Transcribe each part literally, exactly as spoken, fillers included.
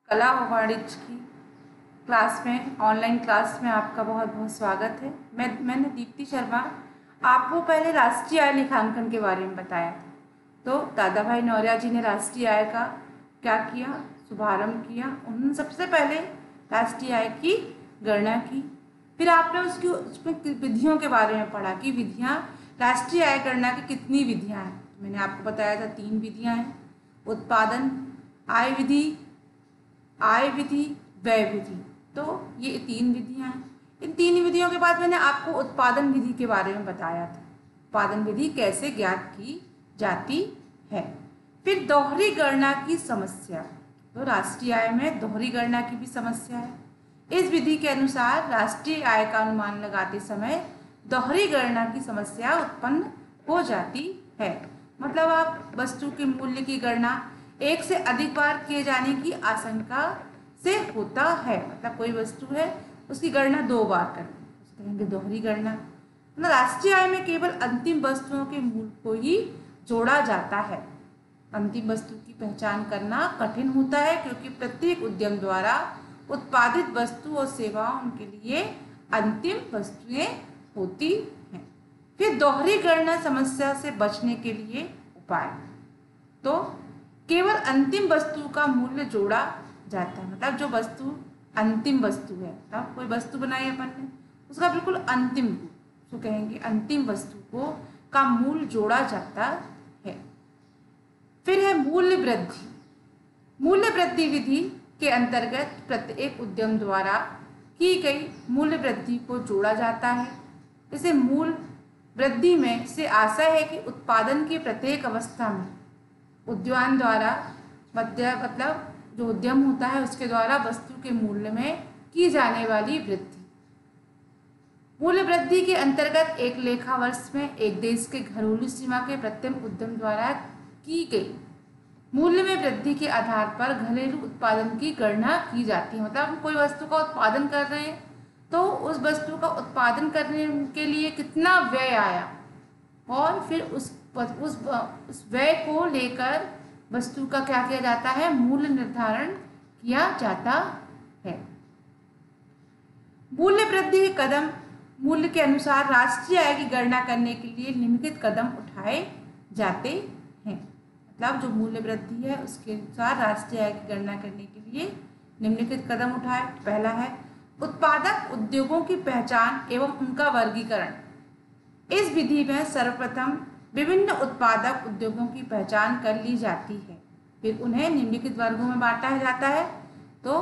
कला व वाणिज्य की क्लास में, ऑनलाइन क्लास में आपका बहुत बहुत स्वागत है। मैं मैंने दीप्ति शर्मा आपको पहले राष्ट्रीय आय लेखांकन के बारे में बताया था। तो दादा भाई नौरिया जी ने राष्ट्रीय आय का क्या किया, शुभारंभ किया। उन्होंने सबसे पहले राष्ट्रीय आय की गणना की। फिर आपने उसकी उसमें विधियों के बारे में पढ़ा कि विधियाँ, राष्ट्रीय आय गणना की कितनी विधियाँ हैं। मैंने आपको बताया था तीन विधियाँ हैं, उत्पादन आय विधि, आय विधि, व्यय विधि। तो ये तीन विधियां हैं। इन तीन विधियों के बाद मैंने आपको उत्पादन विधि के बारे में बताया था, उत्पादन विधि कैसे ज्ञात की जाती है। फिर दोहरी गणना की समस्या, तो राष्ट्रीय आय में दोहरी गणना की भी समस्या है। इस विधि के अनुसार राष्ट्रीय आय का अनुमान लगाते समय दोहरी गणना की समस्या उत्पन्न हो जाती है। मतलब आप वस्तु के मूल्य की गणना एक से अधिक बार किए जाने की आशंका से होता है। मतलब कोई वस्तु है, उसकी गणना दो बार करें, उसको कहेंगे दोहरी गणना। मतलब राष्ट्रीय आय में केवल अंतिम वस्तुओं के मूल्य को ही जोड़ा जाता है। अंतिम वस्तु की पहचान करना कठिन होता है क्योंकि प्रत्येक उद्यम द्वारा उत्पादित वस्तु और सेवाओं उनके लिए अंतिम वस्तुएं होती हैं। फिर दोहरी गणना समस्या से बचने के लिए उपाय, तो केवल अंतिम वस्तु का मूल्य जोड़ा जाता है। मतलब जो वस्तु अंतिम वस्तु है, तब कोई वस्तु बनाई अपन ने, उसका बिल्कुल अंतिम, उसको कहेंगे अंतिम वस्तु को का मूल्य जोड़ा जाता है। फिर है मूल्य वृद्धि। मूल्य वृद्धि विधि के अंतर्गत प्रत्येक उद्यम द्वारा की गई मूल्य वृद्धि को जोड़ा जाता है। इसे मूल्य वृद्धि में से आशय है कि उत्पादन की प्रत्येक अवस्था में उद्यम द्वारा मध्य मतलब जो उद्यम होता है उसके द्वारा वस्तु के मूल्य में की जाने वाली वृद्धि। मूल्य वृद्धि के अंतर्गत एक लेखा वर्ष में एक देश के घरेलू सीमा के प्रत्येक उद्यम द्वारा की गई मूल्य में वृद्धि के आधार पर घरेलू उत्पादन की गणना की जाती है। मतलब हम कोई वस्तु का उत्पादन कर रहे हैं तो उस वस्तु का उत्पादन करने के लिए कितना व्यय आया और फिर उस उस उस व्यय को लेकर वस्तु का क्या किया जाता है, मूल्य निर्धारण किया जाता है। मूल्य वृद्धि के कदम, मूल्य के अनुसार राष्ट्रीय आय की गणना करने के लिए निम्नलिखित कदम उठाए जाते हैं। मतलब जो मूल्य वृद्धि है उसके अनुसार राष्ट्रीय आय की गणना करने के लिए निम्नलिखित कदम उठाए। पहला है उत्पादक उद्योगों की पहचान एवं उनका वर्गीकरण। इस विधि में सर्वप्रथम विभिन्न उत्पादक उद्योगों की पहचान कर ली जाती है, फिर उन्हें निम्नलिखित वर्गों में बांटा जाता है। तो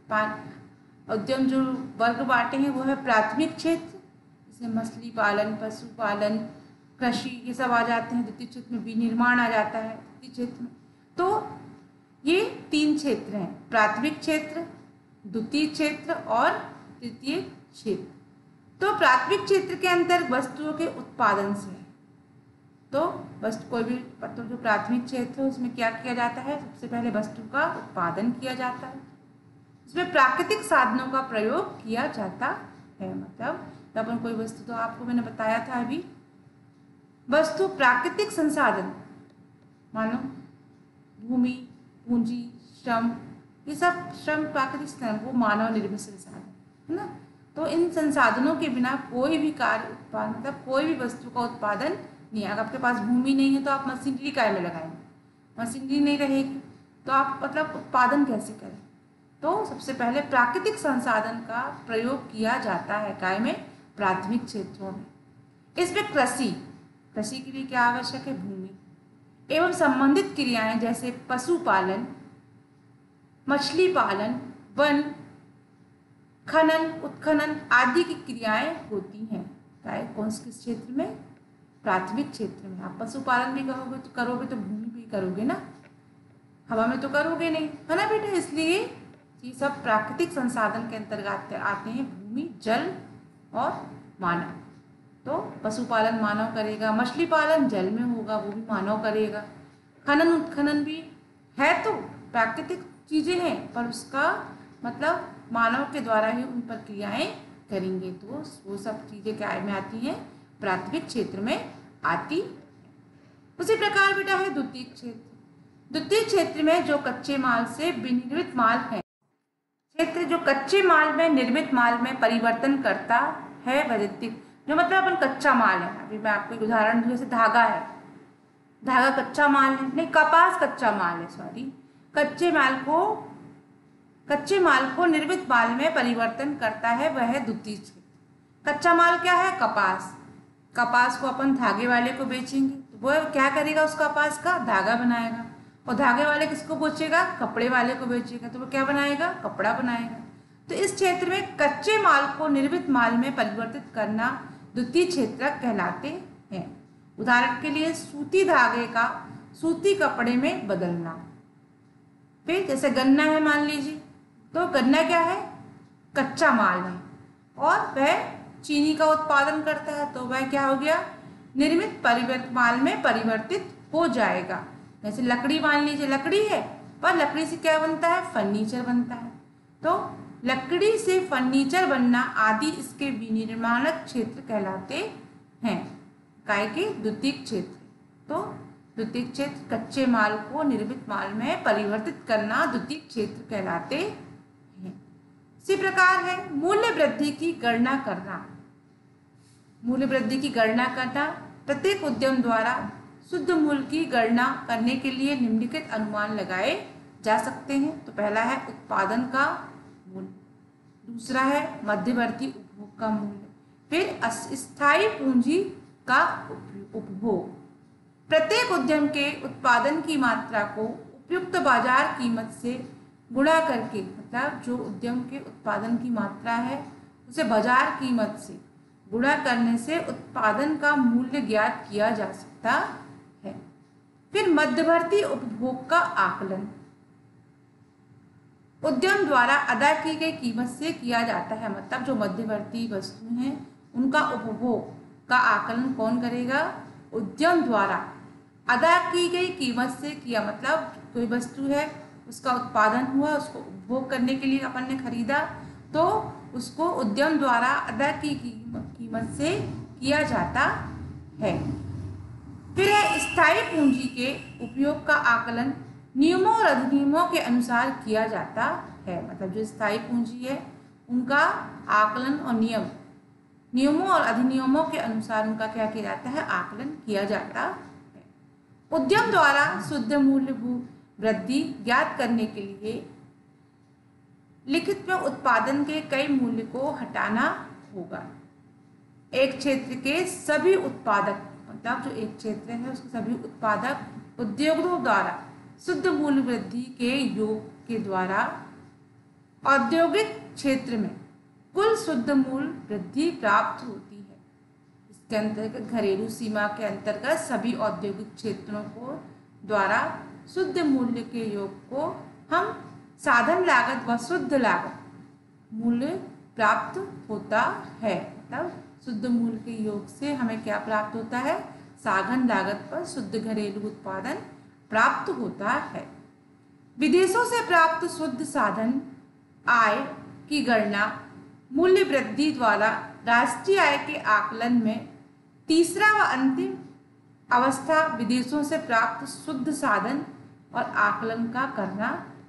उद्यम जो वर्ग बांटे हैं वो है प्राथमिक क्षेत्र, जिसमें मछली पालन, पशुपालन, कृषि ये सब आ जाते हैं। द्वितीय क्षेत्र में विनिर्माण आ जाता है द्वितीय क्षेत्र में। तो ये तीन क्षेत्र हैं, प्राथमिक क्षेत्र, द्वितीय क्षेत्र और तृतीय क्षेत्र। तो प्राथमिक क्षेत्र के अंतर वस्तुओं के उत्पादन से, तो वस्तु कोई भी तो जो प्राथमिक क्षेत्र है उसमें क्या किया जाता है, सबसे पहले वस्तु का उत्पादन किया जाता है, उसमें प्राकृतिक साधनों का प्रयोग किया जाता है। मतलब जब अपन कोई वस्तु, तो आपको मैंने बताया था अभी, वस्तु प्राकृतिक संसाधन, मानो भूमि, पूंजी, श्रम, ये सब श्रम प्राकृतिक संसाधन, वो मानव निर्मित संसाधन है ना। तो इन संसाधनों के बिना कोई भी कार्य उत्पादन, मतलब कोई भी वस्तु का उत्पादन नहीं। अगर आपके पास भूमि नहीं है तो आप मशीनरी काय में लगाएंगे, मशीनरी नहीं रहेगी तो आप मतलब उत्पादन कैसे करें। तो सबसे पहले प्राकृतिक संसाधन का प्रयोग किया जाता है काय में, प्राथमिक क्षेत्रों में। इसमें कृषि, कृषि के लिए क्या आवश्यक है, भूमि एवं संबंधित क्रियाएं जैसे पशुपालन, मछली पालन, वन, खनन, उत्खनन आदि की क्रियाएं होती हैं। काय कौन से क्षेत्र में, प्राथमिक क्षेत्र में। आप पशुपालन भी करोगे तो करोगे तो भूमि भी करोगे ना, हवा में तो करोगे नहीं, है ना बेटा। इसलिए ये सब प्राकृतिक संसाधन के अंतर्गत आते हैं, भूमि, जल और मानव। तो पशुपालन मानव करेगा, मछली पालन जल में होगा वो भी मानव करेगा, खनन उत्खनन भी है तो प्राकृतिक चीज़ें हैं पर उसका मतलब मानव के द्वारा ही उन पर क्रियाएँ करेंगे। तो वो सब चीज़ें क्या में आती हैं, प्राथमिक क्षेत्र में आती। उसी प्रकार बेटा है द्वितीय क्षेत्र। द्वितीय क्षेत्र में जो कच्चे माल से विनिर्मित माल है क्षेत्र जो कच्चे माल में निर्मित माल में परिवर्तन करता है वह द्वितीयक। जो मतलब अपन कच्चा माल है, अभी मैं आपको एक उदाहरण दूं, जैसे धागा है, धागा कच्चा माल है, नहीं कपास कच्चा माल है, सॉरी, कच्चे माल को कच्चे माल को निर्मित माल में परिवर्तन करता है वह है द्वितीयक क्षेत्र। कच्चा माल क्या है? कपास। कपास को अपन धागे वाले को बेचेंगे तो वो क्या करेगा? उस कपास का धागा बनाएगा, और धागे वाले किसको बेचेगा? कपड़े वाले को बेचेगा, तो वो क्या बनाएगा? कपड़ा बनाएगा। तो इस क्षेत्र में कच्चे माल को निर्मित माल में परिवर्तित करना द्वितीय क्षेत्रक कहलाते हैं। उदाहरण के लिए सूती धागे का सूती कपड़े में बदलना। फिर जैसे गन्ना है मान लीजिए, तो गन्ना क्या है? कच्चा माल है और वह चीनी का उत्पादन करता है, तो वह क्या हो गया? निर्मित परिवर्तित माल में परिवर्तित हो जाएगा। जैसे लकड़ी मान लीजिए, लकड़ी है पर लकड़ी से क्या बनता है? फर्नीचर बनता है। तो लकड़ी से फर्नीचर बनना आदि इसके विनिर्माणक क्षेत्र कहलाते हैं। काय के? द्वितीयक क्षेत्र। तो द्वितीयक क्षेत्र कच्चे माल को निर्मित माल में परिवर्तित करना द्वितीयक क्षेत्र कहलाते हैं। इसी प्रकार है मूल्य वृद्धि की गणना करना। मूल्य वृद्धि की गणना करना प्रत्येक उद्यम द्वारा शुद्ध मूल्य की गणना करने के लिए निम्नलिखित अनुमान लगाए जा सकते हैं। तो पहला है उत्पादन का मूल्य, दूसरा है मध्यवर्ती उपभोग का मूल्य, फिर अस्थायी पूंजी का उपभोग। प्रत्येक उद्यम के उत्पादन की मात्रा को उपयुक्त बाजार कीमत से गुणा करके, मतलब जो उद्यम के उत्पादन की मात्रा है उसे बाजार कीमत से गुणा करने से उत्पादन का मूल्य ज्ञात किया जा सकता है। फिर मध्यवर्ती उपभोग का आकलन उद्यम द्वारा अदा की गई कीमत से किया जाता है। मतलब जो मध्यवर्ती वस्तु हैं उनका उपभोग का आकलन कौन करेगा? उद्यम द्वारा अदा की गई कीमत से किया। मतलब कोई वस्तु है, उसका उत्पादन हुआ, उसको उपभोग करने के लिए अपन ने खरीदा, तो उसको उद्यम द्वारा अदा की कीमत से किया जाता है। फिर है स्थायी पूंजी के उपयोग का आकलन नियमों और अधिनियमों के अनुसार किया जाता है। मतलब जो स्थायी पूंजी है उनका आकलन और नियम नियमों और अधिनियमों के अनुसार उनका क्या किया जाता है? आकलन किया जाता है। उद्यम द्वारा शुद्ध मूल्य वृद्धि ज्ञात करने के लिए लिखित में उत्पादन के कई मूल्य को हटाना होगा। एक क्षेत्र के सभी उत्पादक, मतलब जो एक क्षेत्र है उसके सभी उत्पादक उद्योगों द्वारा शुद्ध मूल्य वृद्धि के योग के द्वारा औद्योगिक क्षेत्र में कुल शुद्ध मूल्य वृद्धि प्राप्त होती है। इसके अंतर्गत घरेलू सीमा के अंतर्गत सभी औद्योगिक क्षेत्रों को द्वारा शुद्ध मूल्य के योग को हम साधन लागत व शुद्ध लागत मूल्य प्राप्त होता है। मतलब शुद्ध मूल्य के योग से हमें क्या प्राप्त होता है? साधन लागत पर शुद्ध घरेलू उत्पादन प्राप्त होता है। विदेशों से प्राप्त शुद्ध साधन आय की गणना मूल्य वृद्धि द्वारा राष्ट्रीय आय के आकलन में तीसरा व अंतिम अवस्था विदेशों से प्राप्त शुद्ध साधन और आकलन का करना।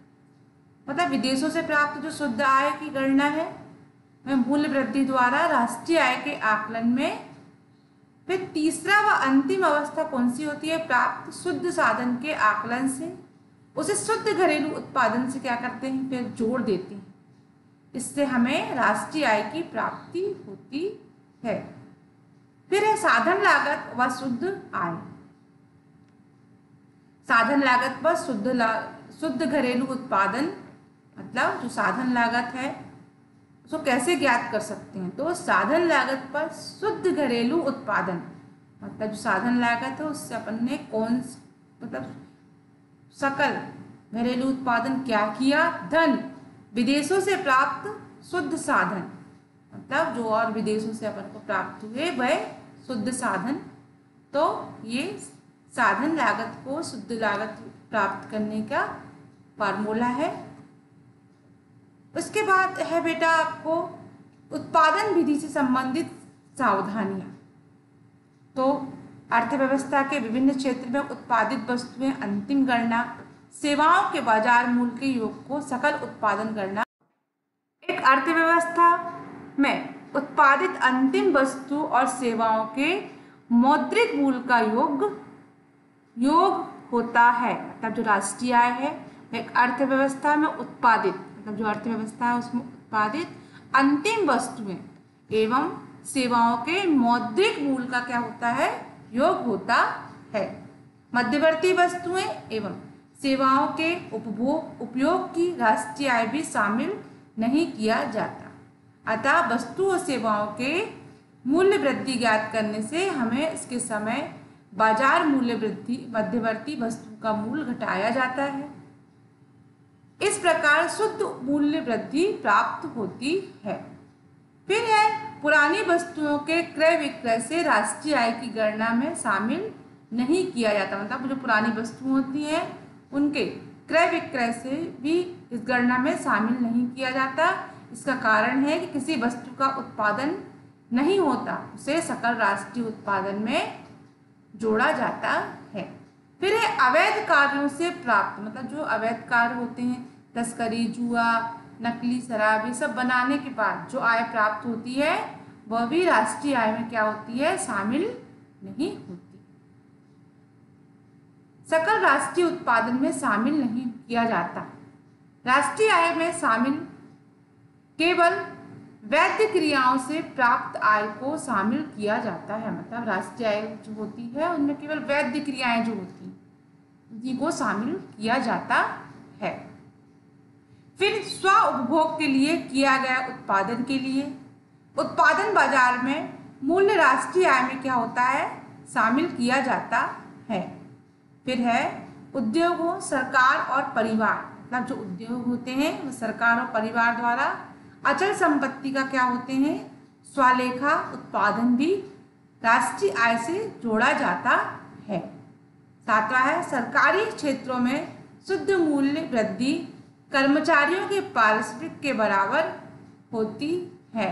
मतलब विदेशों से प्राप्त जो शुद्ध आय की गणना है वह मूल्य वृद्धि द्वारा राष्ट्रीय आय के आकलन में। फिर तीसरा व अंतिम अवस्था कौन सी होती है? प्राप्त शुद्ध साधन के आकलन से उसे शुद्ध घरेलू उत्पादन से क्या करते हैं? फिर जोड़ देते हैं। इससे हमें राष्ट्रीय आय की प्राप्ति होती है। फिर है साधन लागत व शुद्ध आय। साधन लागत व शुद्ध ला शुद्ध घरेलू उत्पादन, मतलब जो साधन लागत है उसको कैसे ज्ञात कर सकते हैं? तो साधन लागत पर शुद्ध घरेलू उत्पादन, मतलब जो साधन लागत है उससे अपन ने कौन मतलब सकल घरेलू उत्पादन क्या किया? धन विदेशों से प्राप्त शुद्ध साधन, मतलब जो और विदेशों से अपन को प्राप्त हुए वह शुद्ध साधन। तो ये साधन लागत को शुद्ध लागत प्राप्त करने का फार्मूला है। उसके बाद है बेटा आपको उत्पादन विधि से संबंधित सावधानियां। तो अर्थव्यवस्था के विभिन्न क्षेत्र में उत्पादित वस्तुएं अंतिम गणना, सेवाओं के बाजार मूल्य के योग को सकल उत्पादन गणना एक अर्थव्यवस्था में उत्पादित अंतिम वस्तु और सेवाओं के मौद्रिक मूल्य का योग योग होता है। मतलब जो राष्ट्रीय आय है एक अर्थव्यवस्था में उत्पादित, मतलब जो अर्थव्यवस्था है उसमें उत्पादित अंतिम वस्तुएं एवं सेवाओं के मौद्रिक मूल्य का क्या होता है, योग होता है। मध्यवर्ती वस्तुएं एवं सेवाओं के उपभोग उपयोग की राष्ट्रीय आय भी शामिल नहीं किया जाता। अतः वस्तु और सेवाओं के मूल्य वृद्धि ज्ञात करने से हमें इसके समय बाजार मूल्य वृद्धि मध्यवर्ती वस्तु का मूल्य घटाया जाता है। इस प्रकार शुद्ध मूल्य वृद्धि प्राप्त होती है। फिर है पुरानी वस्तुओं के क्रय विक्रय से राष्ट्रीय आय की गणना में शामिल नहीं किया जाता। मतलब जो पुरानी वस्तुएं होती हैं उनके क्रय विक्रय से भी इस गणना में शामिल नहीं किया जाता। इसका कारण है कि किसी वस्तु का उत्पादन नहीं होता, उसे सकल राष्ट्रीय उत्पादन में जोड़ा जाता है। फिर है अवैध कार्यों से प्राप्त, मतलब जो अवैध कार्य होते हैं तस्करी, जुआ, नकली शराब, ये सब बनाने के बाद जो आय प्राप्त होती है वह भी राष्ट्रीय आय में क्या होती है, शामिल नहीं होती, सकल राष्ट्रीय उत्पादन में शामिल नहीं किया जाता। राष्ट्रीय आय में शामिल केवल वैध क्रियाओं से प्राप्त आय को शामिल किया जाता है। मतलब राष्ट्रीय आय जो होती है उनमें केवल वैध क्रियाएं जो होती हैं उन्हीं को शामिल किया जाता है। फिर स्व उपभोग के लिए किया गया उत्पादन के लिए उत्पादन बाजार में मूल्य राष्ट्रीय आय में क्या होता है, शामिल किया जाता है। फिर है उद्योगों, सरकार और परिवार, मतलब जो उद्योग होते हैं वो सरकार और परिवार द्वारा अचल संपत्ति का क्या होते हैं, स्वलेखा उत्पादन भी राष्ट्रीय आय से जोड़ा जाता है। सातवां है सरकारी क्षेत्रों में शुद्ध मूल्य वृद्धि कर्मचारियों के पारिश्रमिक के बराबर होती है।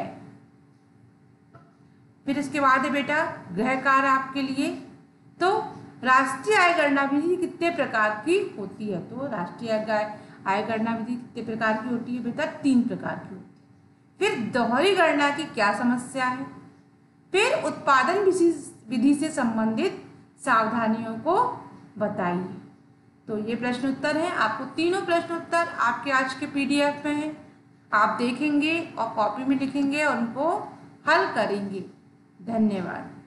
फिर इसके बाद है बेटा गृह कार्य आपके लिए। तो राष्ट्रीय आय गणना विधि कितने प्रकार की होती है, तो राष्ट्रीय आय गणना विधि कितने प्रकार की होती है बेटा, तीन प्रकार की होती है। फिर दोहरी गणना की क्या समस्या है, फिर उत्पादन विधि से संबंधित सावधानियों को बताइए। तो ये प्रश्न उत्तर हैं। आपको तीनों प्रश्न उत्तर आपके आज के पीडीएफ में हैं, आप देखेंगे और कॉपी में लिखेंगे और उनको हल करेंगे। धन्यवाद।